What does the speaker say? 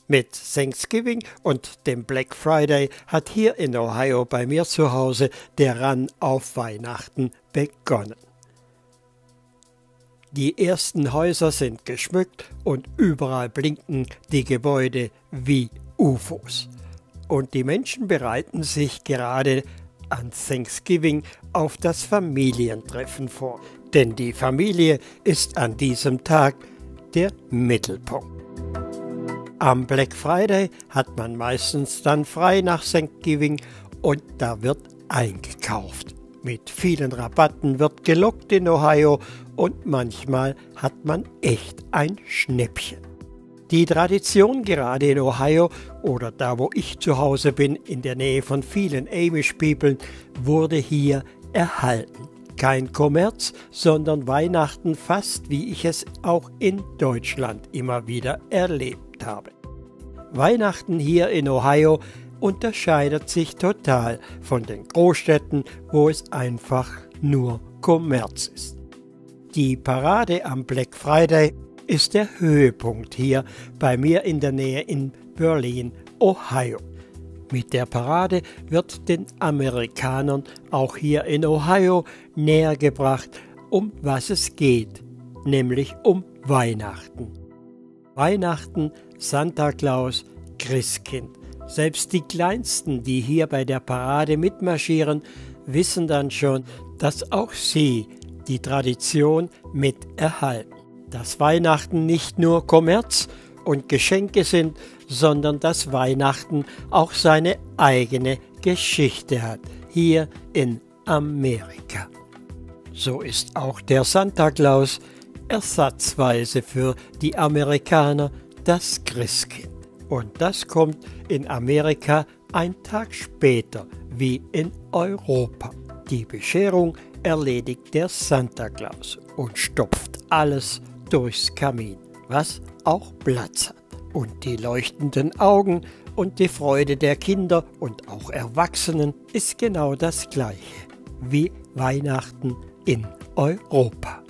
Mit Thanksgiving und dem Black Friday hat hier in Ohio bei mir zu Hause der Run auf Weihnachten begonnen. Die ersten Häuser sind geschmückt und überall blinken die Gebäude wie UFOs. Und die Menschen bereiten sich gerade an Thanksgiving auf das Familientreffen vor. Denn die Familie ist an diesem Tag der Mittelpunkt. Am Black Friday hat man meistens dann frei nach Thanksgiving und da wird eingekauft. Mit vielen Rabatten wird gelockt in Ohio und manchmal hat man echt ein Schnäppchen. Die Tradition gerade in Ohio oder da wo ich zu Hause bin, in der Nähe von vielen Amish-People, wurde hier erhalten. Kein Kommerz, sondern Weihnachten fast wie ich es auch in Deutschland immer wieder erlebt habe. Weihnachten hier in Ohio unterscheidet sich total von den Großstädten, wo es einfach nur Kommerz ist. Die Parade am Black Friday ist der Höhepunkt hier bei mir in der Nähe in Berlin, Ohio. Mit der Parade wird den Amerikanern auch hier in Ohio nähergebracht, um was es geht, nämlich um Weihnachten. Weihnachten, Santa Claus, Christkind. Selbst die Kleinsten, die hier bei der Parade mitmarschieren, wissen dann schon, dass auch sie die Tradition miterhalten. Dass Weihnachten nicht nur Kommerz und Geschenke sind, sondern dass Weihnachten auch seine eigene Geschichte hat, hier in Amerika. So ist auch der Santa Claus ersatzweise für die Amerikaner das Christkind. Und das kommt in Amerika ein Tag später wie in Europa. Die Bescherung erledigt der Santa Claus und stopft alles durchs Kamin, was auch Platz hat. Und die leuchtenden Augen und die Freude der Kinder und auch Erwachsenen ist genau das Gleiche wie Weihnachten in Europa.